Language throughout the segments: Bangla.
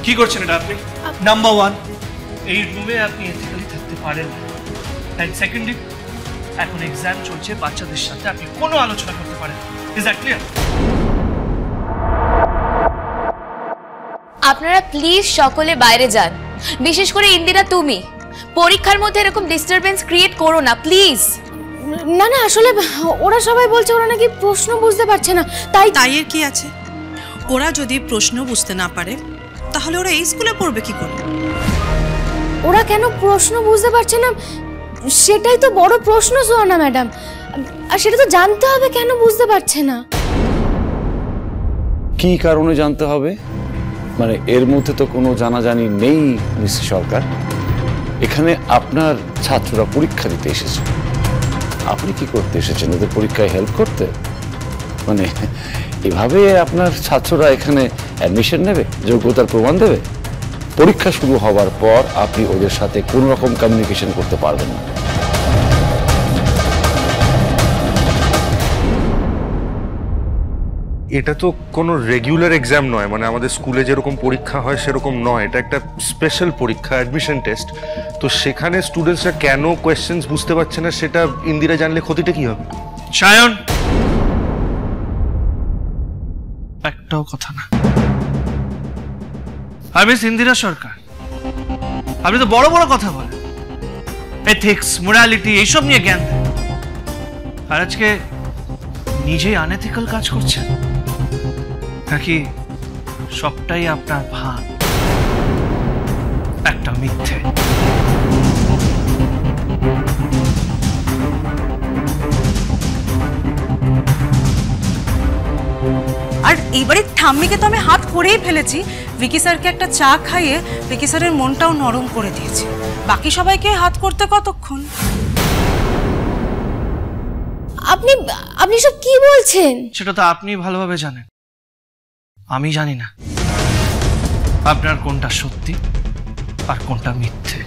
কি করছেন এটা আপনি? নাম্বার 1, এই রুমে আপনি এথিক্যালি থাকতে পারেন না। এন্ড সেকেন্ডলি, এখন এক্সাম চলছে, বাচ্চাদের সাথে আপনি কোনো আলোচনা করতে পারেন। Is that clear? আপনারা প্লিজ সকলে বাইরে যান, বিশেষ করে ইন্দিরা তুমি। পরীক্ষার মধ্যে এরকম ডিস্টারবেন্স ক্রিয়েট করো না প্লিজ। না না, আসলে ওরা সবাই বলছে ওরা নাকি প্রশ্ন বুঝতে পারছে না। তাই এর কি আছে? ওরা যদি প্রশ্ন বুঝতে না পারে তাহলে ওরা এই স্কুলে পড়বে কি করে? ওরা কেন প্রশ্ন বুঝতে পারছে না সেটাই তো বড় প্রশ্ন সুহানা ম্যাডাম। আর সেটা তো জানতে হবে কেন বুঝতে পারছে না। কি কারণে জানতে হবে? মানে এর মধ্যে তো কোনো জানাজানি নেই মিস সরকার। এখানে আপনার ছাত্ররা পরীক্ষা দিতে এসেছে, আপনি কি করতে এসেছেন? ওদের পরীক্ষায় হেল্প করতে? মানে এভাবে আপনার ছাত্ররা এখানে অ্যাডমিশন নেবে, যোগ্যতার প্রমাণ দেবে? পরীক্ষা শুরু হওয়ার পর আপনি ওদের সাথে কোনো রকম কমিউনিকেশন করতে পারবেন না। এটা তো কোনো রেগুলার এক্সাম নয়, মানে আমাদের স্কুলে যেরকম পরীক্ষা হয় সেরকম নয়। এটা একটা স্পেশাল পরীক্ষা, অ্যাডমিশন টেস্ট। তো সেখানে স্টুডেন্টসরা কেন কোয়েশ্চেন্স বুঝতে পারছে না সেটা ইন্দিরা জানলে ক্ষতিটা কি হবে? সায়ন, একটাও কথা না। আমি ইন্দিরা সরকার, আপনি তো বড় বড় কথা বলেন, এথিক্স, মোরালিটি এইসব নিয়ে জ্ঞান দেন, আর আজকে নিজেই আনএথিক্যাল কাজ করছেন নাকি সবটাই আপনার ভান, একটা মিথ্যে? আর এইবারে ঠাম্মিকে তো আমি হাত করেই ফেলেছি। ভিকি স্যারকে একটা চা খাইয়ে ভিকি স্যারের মনটাও নরম করে দিয়েছি। বাকি সবাইকে হাত করতে কতক্ষণ? আপনি আপনি সব কি বলছেন? সেটা তো আপনি ভালোভাবে জানেন, আমি জানি না আপনার কোনটা সত্যি আর কোনটা মিথ্যে।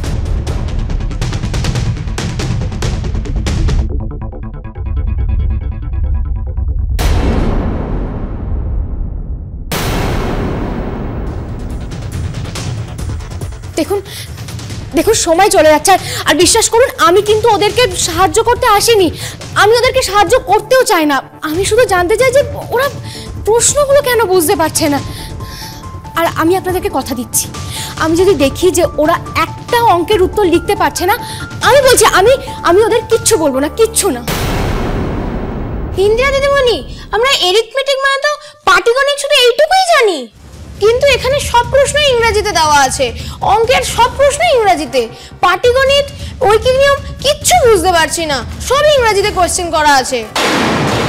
দেখুন দেখুন, সময় চলে যাচ্ছে। আর বিশ্বাস করুন, আমি কিন্তু ওদেরকে সাহায্য করতে আসিনি। আমি ওদেরকে সাহায্য করতেও চাই না। আমি শুধু জানতে চাই যে ওরা প্রশ্নগুলো কেন বুঝতে পারছে না। আর আমি আপনাদেরকে কথা দিচ্ছি, আমি যদি দেখি যে ওরা একটা অঙ্কের উত্তর লিখতে পারছে না, আমি বলছি আমি ওদের কিচ্ছু বলবো না, কিচ্ছু না। ইন্দিরা দিদিমণি, আমরা এরিথমেটিক মানে তো পাটিগণিত শুধু এইটুকুই জানি, কিন্তু এখানে সব প্রশ্ন ইংরেজিতে দেওয়া আছে। অঙ্কের সব প্রশ্ন ইংরেজিতে, পাটিগণিত, ঐকিক নিয়ম কিচ্ছু বুঝতে পারছি না, সব ইংরেজিতে কোশ্চেন করা আছে।